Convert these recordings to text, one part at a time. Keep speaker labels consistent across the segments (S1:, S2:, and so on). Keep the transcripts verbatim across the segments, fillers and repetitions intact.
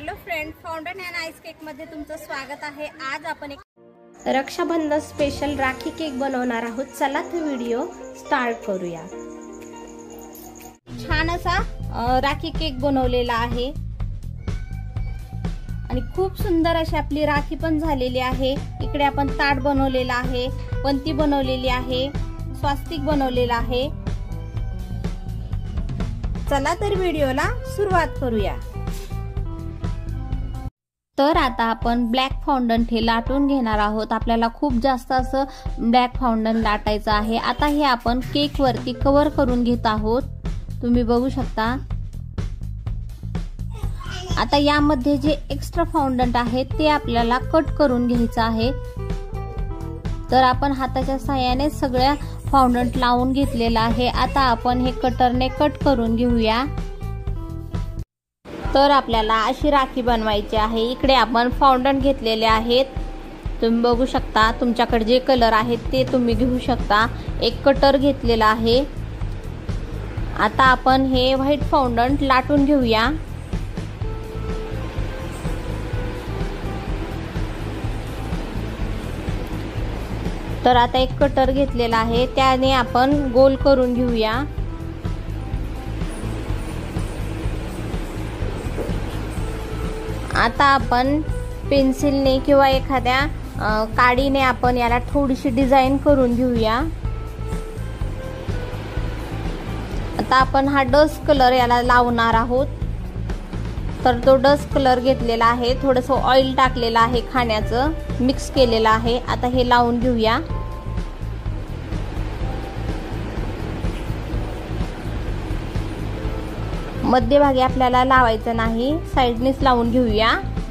S1: Hello friend, fondant and ice cake मध्ये तुमचं स्वागत आहे। आज आपण एक
S2: रक्षाबंधन स्पेशल राखी केक बनवणार आहोत। चला तो व्हिडिओ स्टार्ट करूया।
S1: छान असा राखी केक बनवलेला आहे आणि खूप सुंदर अशी आपली राखी पण झालेली आहे। इकडे आपण ताट बनवलेला आहे, पंती बनवलेली आहे, स्वास्तिक बनवलेला आहे। चला तर व्हिडिओला सुरुवात करूया।
S2: तर आता आपण ब्लॅक फाउंडंट हे लाटून घेणार आहोत। आपल्याला खूप जास्त असं ब्लॅक फाउंडंट लाटायचं आहे। आता हे आपण केक वरती कव्हर करून घेत आहोत, तुम्ही बघू शकता। आता यामध्ये जे एक्स्ट्रा फाउंडंट आहे ते आपल्याला कट करून घ्यायचं आहे। तर आपण हाताच्या साहाय्याने सगळ्या फाउंडंट लावून घेतलेला आहे। आता आपण हे कटरने कट करून घेऊया। तर आपल्याला अशी राखी बनवायची आहे। इकडे आपण फाउंडंट घेतलेले आहेत, तुम्ही बघू शकता। तुमच्याकडे जे कलर आहेत ते तुम्ही घेऊ शकता। एक कटर घेतलेला आहे। आता आपण हे व्हाईट फाउंडंट लाटून घेऊया। तर आता एक कटर घेतलेला आहे, त्याने आपण गोल करून घेऊया। आता आपण पेन्सिलने किंवा एखाद्या काडीने आपण याला थोडीशी डिझाइन करून घेऊया। आता आपण हा डस्ट कलर याला लावणार आहोत। तर तो डस्ट कलर घेतलेला आहे, थोडंसं ऑइल टाकलेलं आहे, खाण्याचं मिक्स केलेलं आहे। आता हे लावून घेऊया। मध्यभागी आपल्याला लावायचं नाही, साइडनेच लावून घेऊया।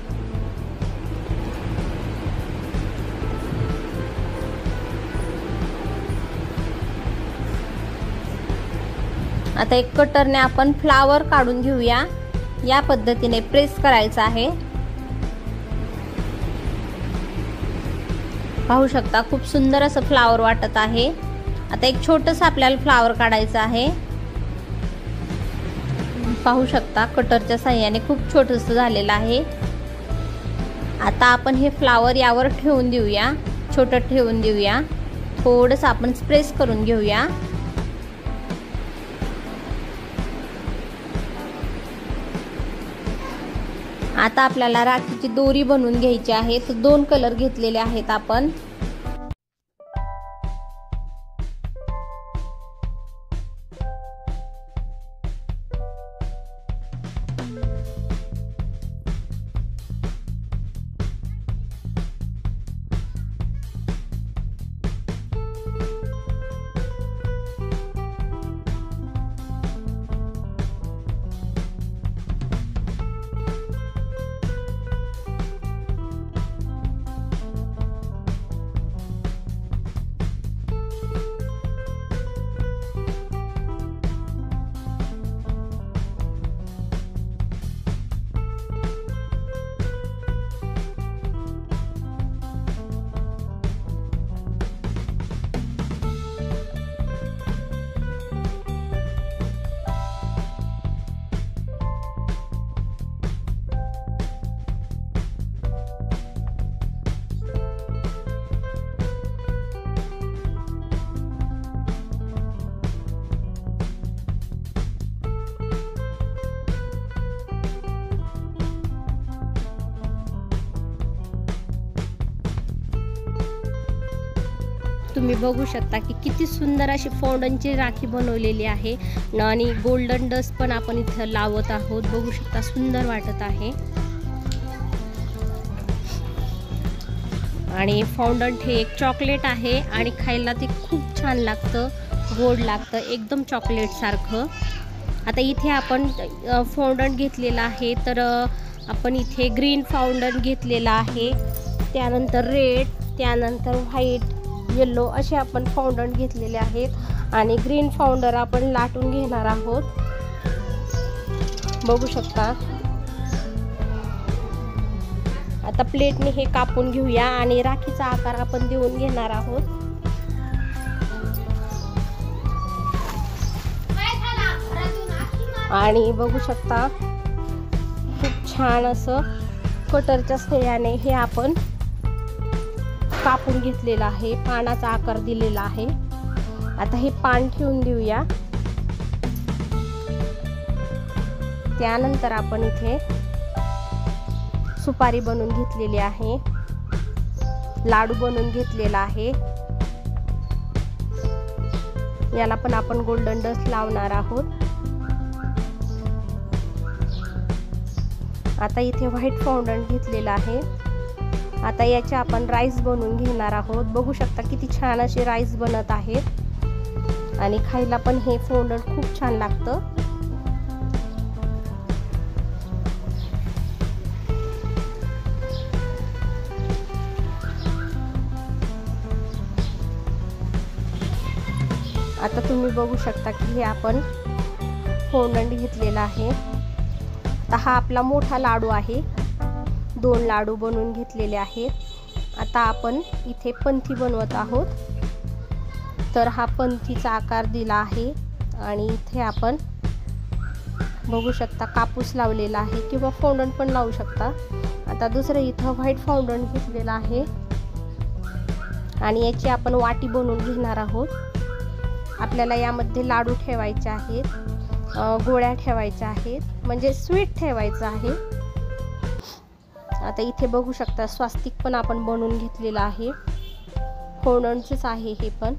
S2: आता एक कटरने आपण फ्लावर काढून घेऊया। या पद्धतीने प्रेस करायचं आहे। पाहू शकता, खूप सुंदर असं फ्लावर वाटत आहे। आता एक छोटंसं आपल्याला फ्लावर काढायचं आहे। पाहू शकता, कटरच्या साहाय्याने खूप छोटंसं झालेलं आहे। आता आपण हे फ्लावर यावर ठेवून देऊया, छोटं ठेवून देऊया। थोडंसं आपण प्रेस करून घेऊया। आता आपल्याला राखीची दोरी बनवून घ्यायची आहे। तर दोन कलर घेतलेले आहेत आपण। तुम्ही बघू शकता की किती सुंदर अशी फाउंडंटची राखी बनवलेली आहे आणि गोल्डन डस्ट पण आपण इथे लावत आहोत। बघू शकता, सुंदर वाटत आहे। आणि फाउंडंट हे एक चॉकलेट आहे आणि खायला ते खूप छान लागतं, गोड लागतं, एकदम चॉकलेट सारखं। आता इथे आपण फाउंडंट घेतलेला आहे, तर आपण इथे ग्रीन फाउंडंट घेतलेला आहे, त्यानंतर रेड, त्यानंतर व्हाईट, येलो असे आपण फाउंडंट घेतलेले आहेत। आणि ग्रीन फाउंडर आपण लाटून घेणार आहोत, बघू शकता। आता प्लेटने हे कापून घेऊया आणि राखीचा आकार आपण देऊन घेणार आहोत। आणि बघू शकता खूप छान असं कटरच्या सहाय्याने हे आपण कापून घेतलेलं आहे, पानाचा आकार दिलेला आहे. आता हे पान ठेवून देऊया. त्यानंतर आपण इथे सुपारी बनवून घेतलेली आहे, लाडू बनवून घेतलेला आहे. याला पण आपण गोल्डन डस्ट लावणार आहोत. आता इथे व्हाईट फॉन्डंट घेतलेला आहे. आता याचे आपण राईस बनवून घेणार आहोत. बघू शकता किती छान असे राईस बनत आहेत आणि खायला पण हे फॉन्डंट खूप छान लागतं. आता तुम्ही बघू शकता की हे आपण फॉन्डंट घेतलेला आहे. आता हा आपला मोठा लाडू आहे. दोन लाडू बनवून घेतलेले आहेत. आता आपण इथे पंथी बनवत आहोत. तर हा पंथीचा आकार दिला आहे आणि इथे आपण बघू शकता कापूस लावलेला आहे किंवा फॉन्डंट पण लावू शकता. आता दुसरं इथं व्हाईट फॉन्डंट घेतलेला आहे आणि याची आपण वाटी बनवून घेणार आहोत. आपल्याला यामध्ये लाडू ठेवायचे आहेत, गोळ्या ठेवायच्या आहेत, म्हणजे स्वीट ठेवायचं आहे. आता इथे बघू शकता स्वास्तिक पण आपण बनवून घेतलेलं आहे. फॉन्डंटच आहे हे पण.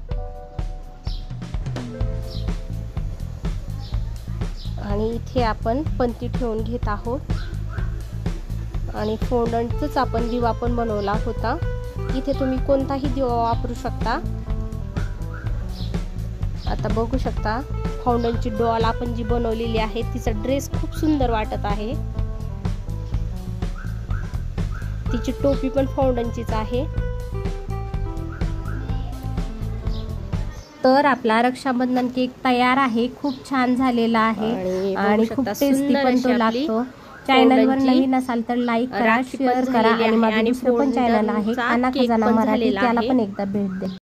S2: आणि इथे आपण पंती ठेवून घेत आहोत आणि फॉन्डंटच आपण दिवा पण बनवला होता. इथे तुम्ही कोणताही दिवा वापरू शकता. आता बघू शकता फॉन्डंटची डॉल आपण जी बनवलेली आहे तिचा ड्रेस खूप सुंदर वाटत आहे. तिची टोपी पण फॉन्डंटचीच आहे. तर आपला रक्षाबंधन केक तयार आहे. खूप छान झालेला आहे आणि खूप टेस्टी पण तो लागतो. चॅनलवर नवीन असाल तर लाईक करा, शेअर करा आणि माझं दुसरं पण चॅनल आहे काना खजाना मराठी, त्याला पण एकदा भेट द्या.